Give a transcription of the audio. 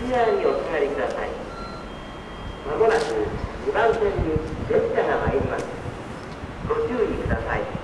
内側にお下がりください。まもなく2番線に列車が参ります。ご注意ください。